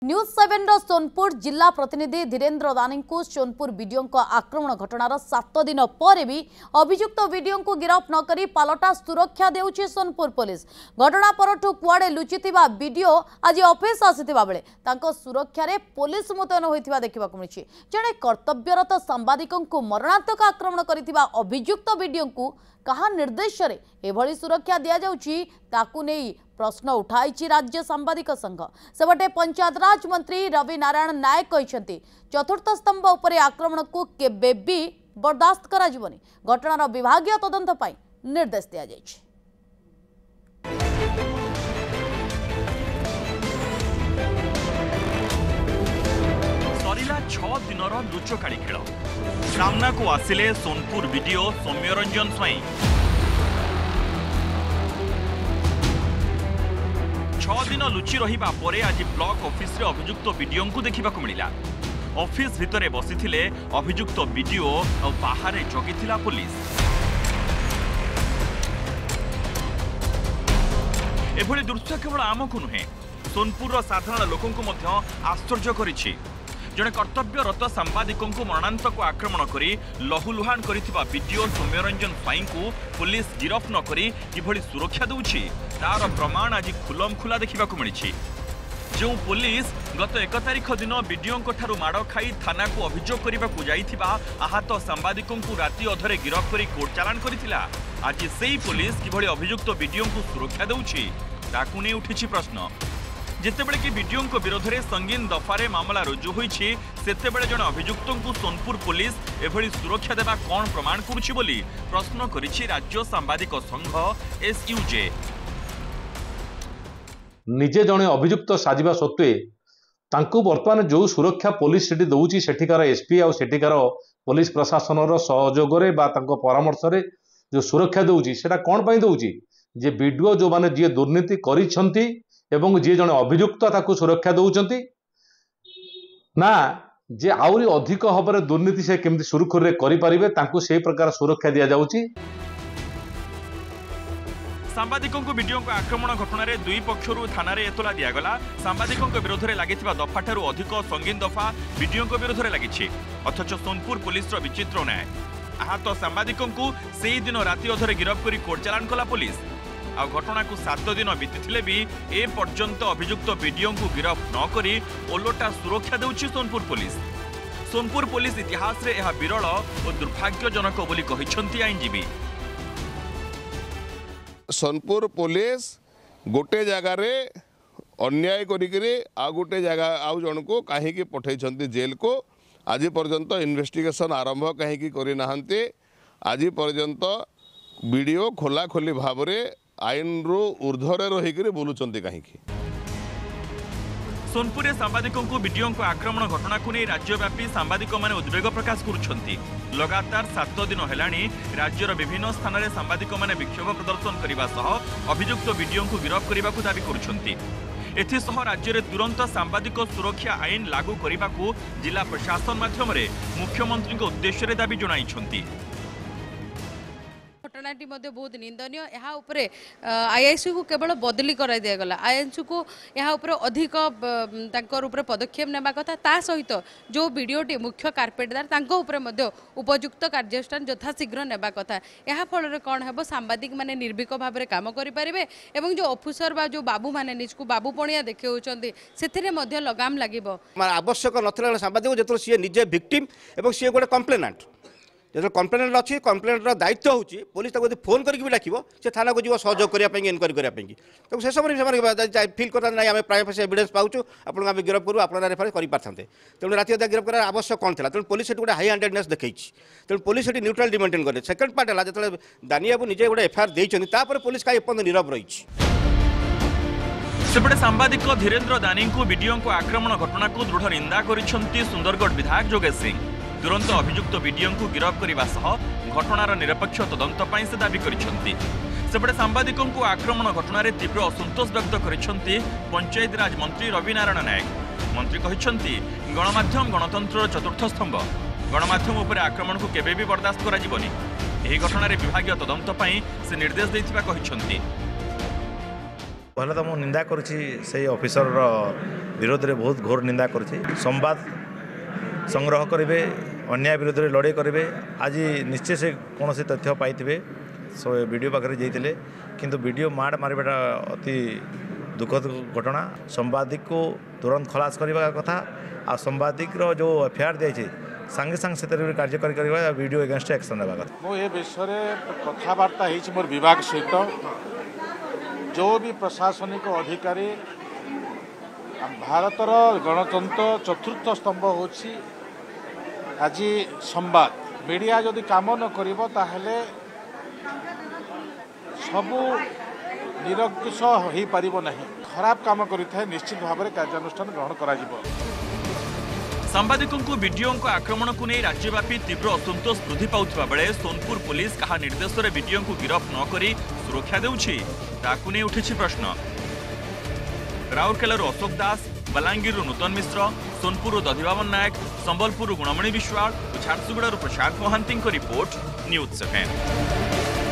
News 7 Sonpur जिला प्रतिनिधि धीरेन्द्र दानी को सोनपुर वीडियो आक्रमण घटनार 7 दिन पर भी अभियुक्त वीडियो को गिरफ्त न करी पालटा सुरक्षा देउछि सोनपुर पुलिस। घटना परठू कुआडे लुचिथिबा वीडियो आज ऑफिस आसीथिबा बेले तांको सुरक्षा रे पुलिस मुतयन होइथिबा देखिबा को मिछि। जणे कर्तव्यरत सांबादिकों को मरणांतक आक्रमण करिथिबा अभियुक्त वीडियो को कहा निर्देश रे एभली सुरक्षा दिया जाउछि ताकू नेई प्रश्न उठाई राज्य सांबादिक संघ। सेपटे पंचायत राज मंत्री रवि नारायण नायक कहते चतुर्थ स्तंभ उपरे आक्रमण को केबे भी बर्दाश्त करा जिवनी। घटनार विभागीय तदंत पाई निर्देश दिया जायछि। सरिला 6 दिनर लुचकाड़ी खेल सामना को आसिले सोनपुर वीडियो सौम्यरंजन स्वाई। 6 दिन लुचि रहिबा परे आज ब्लॉक ऑफिस रे अभियुक्त वीडियो को देखिबा को मिलिला। ऑफिस भितरे बसिथिले अभियुक्त वीडियो और बाहर जगिथिला पुलिस। एभली दृश्य केवल आमको नुहे सोनपुर साधारण लोकों को मध्य आश्चर्य करिछि। जड़े कर्तव्यरत सांबादिकों को मरणांतक आक्रमण करी लहुलुहान करिथिबा वीडियो सौम्यरंजन स्वाई को पुलिस गिरफ्त न करी किभली सुरक्षा देउछि तार प्रमाण आज खुलम खुला देखा मिली। जो पुलिस गत 1 तारिख दिन वीडियो ठारू माड़ खाई थाना को अभियोग करने को जाइथिबा आहत सांबादिकों को राति अधरे गिरफ्त करी कोर्ट चालान करथिला, आज सेही पुलिस किभली अभियुक्त वीडियो को सुरक्षा देउछि ताकू नै उठिछि प्रश्न। जितेबेले कि वीडियो विरोध में संगीन दफारे मामला रुजु होइछि सेतेबेले जण अभियुक्त को सोनपुर पुलिस एभली सुरक्षा देवा कौन प्रमाण करुछि बोली प्रश्न करिछि राज्य सांबादिक संघ एसयूजे। निजे जड़े अभियुक्त साजिबा सत्वे तांकु वर्तमान जो सुरक्षा पुलिस सेठी दउछि सेठिकार एसपी आ सेठिकार पुलिस प्रशासन सहयोग रे बा तांको परामर्श रे जो सुरक्षा दउछि सेटा कोन पई दउछि जे वीडियो जो माने जे दुर्नीति करिसंती एवं जी जड़े अभियुक्त ताकू सुरक्षा दौरान ना जे आउरी अधिक भाव दुर्नीति से केमती सुरुखुरु करें ताकू से प्रकार सुरक्षा दि जाउछि। सांबादिकों को वीडियो को आक्रमण घटना रे दुई पक्षरु थाना रे एतला दियागला। सांबादिकों के विरोध में लगी दफा ठारू अधिक संगीन दफा वीडियो को विरोध में लगी। अथच सोनपुर पुलिस विचित्र न्याय आहत सांबादिकों को से दिन राति अधरे गिरफ्त कर कोर्ट चालान कला पुलिस। आ घटना को 7 दिन बीती भी ए पर्यंत अभियुक्त वीडियो को गिरफ्त न करी ओलोटा सुरक्षा देउछि सोनपुर पुलिस। सोनपुर पुलिस इतिहास रे यह विरल और दुर्भाग्यजनक बोली कहिसंती आईनजीवी। सोनपुर पुलिस गोटे जगार अन्याय करिकरी आ गोटे जगह आउ जन को कहीं पठे जेल को आज पर्यंत इन्वेस्टिगेशन आरंभ कहीं करी नाहंते। आज पर्यंत वीडियो खोला खोली भाव में आईन रू ऊर्ध्वरे रही बोलुचंती कहीं। सोनपुर सांबादिकों को वीडियो को आक्रमण घटना को नहीं राज्यव्यापी सांबादिक माने उद्वेग प्रकाश करुछंती। लगातार 7 दिन हेलाणी राज्यर विभिन्न स्थान में सांबादिक माने विक्षोभ प्रदर्शन करने सह अभियुक्त वीडियो को गिरफ्त करने को दाबी करुछंती। एथिसह राज्य में तुरंत सांबादिक सुरक्षा आईन लागू करने को जिला प्रशासन माध्यम मुख्यमंत्री उद्देश्य दाबी जणाइछंती। घटनाटी बहुत निंदनीय। यहाँ उपरे आईएसयू को केवल बदली करा दिया गला। आईएसयू को यहाँ उपरे अधिक उपरे पदक्षेप नेबा कथा। ता सहित जो वीडियोटी मुख्य कार्पेटदार तांको उपरे मध्य उपयुक्त कार्यानुष्ठान यथाशीघ्र नेबा कथा। यहाँ फल कौन है सांबादिक माने निर्भीक भाव में काम करें एवं जो ऑफिसर बा जो बाबू माने निजको बाबू पणिया देखे से लगाम लगे। आवश्यक नथिला सांबादिक जो सी निजे विक्टिम एवं सी गोटे कंप्लेनेंट जो कंप्लेनेंट अच्छी कंप्लेनेंटर दायित्व होची पुलिस ताको फोन करके भी डाकिबो से थाना को जीव सहयोग करने इनक्वारी करने तो से समय फिल करता ना आम प्राइम फेस एविडेंस पाऊँ आपको आम गिरफ्त करूँ आप रेफर कर पारते तेणु राति अदा गिरफ्त कर आवश्यक कौन था। तेणु पुलिस गोटे हाई हैंडेडनेस देखी तेणु पुलिस न्यूट्रालिटी मेंटेन करे। सेकेंड पार्ट है जो दानी बाबू निजे गोटे एफआईआर देते पुलिस कहीं एपर्यंत नीरव रही। सेपटे सांबादिक धीरेन्द्र दानी को वीडियो को आक्रमण घटना को दृढ़ निंदा करिसेंती सुंदरगढ़ विधायक जोगेश सिंह। तुरंत अभियुक्त वीडियो को गिरफ्त करने सह घटनार निरपेक्ष तदंत पाई से दाबी करिसेंती। सेपटे सांबादिकों को आक्रमण घटना रे तीव्र असंतोष व्यक्त करिसेंती पंचायत राज मंत्री रवि नारायण नायक। मंत्री कहिसेंती गणमाध्यम गणतंत्र चतुर्थ स्तंभ गणमाध्यम उपरे आक्रमण को केबे भी बर्दाश्त करा जिवनी। एही घटना रे विभागीय तदंत पाई से निर्देश दैथिबा कहिसेंती। पहले तो मुझे निंदा करुँची ऑफिसर विरोध में बहुत घोर निंदा करुँची संवाद संग्रह करेंगे अन्याय विरोध में लड़ाई करेंगे आज निश्चय से कौन से तथ्य पाई सो वीडियो पाखे जाते किंतु वीडियो माड़ मारिबाटा अति दुखद घटना संवादिक को तुरंत खलास करने कथा आ संवादिक जो एफआईआर दिखाई सांगे सांगे से कार्यकारी करवा वीडियो एगेंस्ट एक्शन नेबा कथा मो ए विषय कथबार्ता होती मोर विभाग सहित जो भी प्रशासनिक अधिकारी भारतर गणतंत्र चतुर्थ स्तंभ होची आज संवाद मीडिया जदि काम न करिवो ताहले सबू निरंकुश हो पारिबो नहीं खराब काम करिथाय निश्चित भाव में कार्यानुष्ठान ग्रहण करा जिवो। सांबादिकों वीडियो आक्रमण को नहीं राज्यव्यापी तीव्र असंतोष वृद्धि पाउथिबा बेले सोनपुर पुलिस कहा निर्देश में वीडियो को गिरफ्त न करी सुरक्षा देउछि ताकु नहीं उठिछि प्रश्न। राउरकेला अशोक दास, बलांगीर नूतन मिश्र, सोनपुर दधिबाबन नायक, संबलपुर गुणमणि विश्वाल और झारसुगुड़ा प्रशांत महांती रिपोर्ट न्यूज 7।